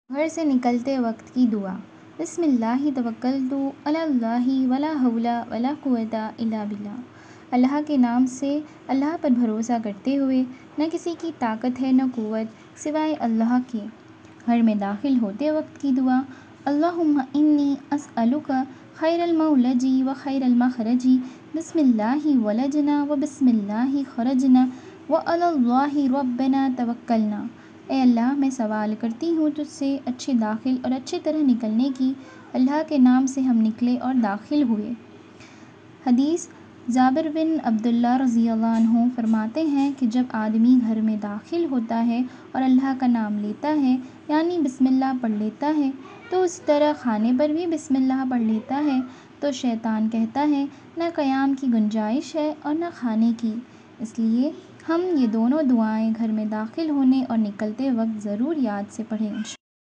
گھر سے نکلتے وقت کی دعا۔ بسم اللہ توکلت علی اللہ ولا حول ولا قوۃ الا باللہ۔ اللہ کے نام سے، اللہ پر بھروسہ کرتے ہوئے، نہ کسی کی طاقت ہے نہ قوت سوائے اللہ کے۔ گھر میں داخل ہوتے وقت کی دعا۔ اللہم انی اسألک خیر المولج و خیر المخرج، بسم اللہ ولجنا و بسم اللہ خرجنا وعلی اللہ ربنا توکلنا۔ اے اللہ، میں سوال کرتی ہوں تجھ سے اچھے داخل اور اچھی طرح نکلنے کی۔ اللہ کے نام سے ہم نکلے اور داخل ہوئے۔ حدیث: جابر بن عبداللہ رضی اللہ عنہ فرماتے ہیں کہ جب آدمی گھر میں داخل ہوتا ہے اور اللہ کا نام لیتا ہے، یعنی بسم اللہ پڑھ لیتا ہے، تو اسی طرح کھانے پر بھی بسم اللہ پڑھ لیتا ہے، تو شیطان کہتا ہے نہ قیام کی گنجائش ہے اور نہ کھانے کی۔ اس لیے ہم یہ دونوں دعائیں گھر میں داخل ہونے اور نکلتے وقت ضرور یاد سے پڑھیں انشاءاللہ۔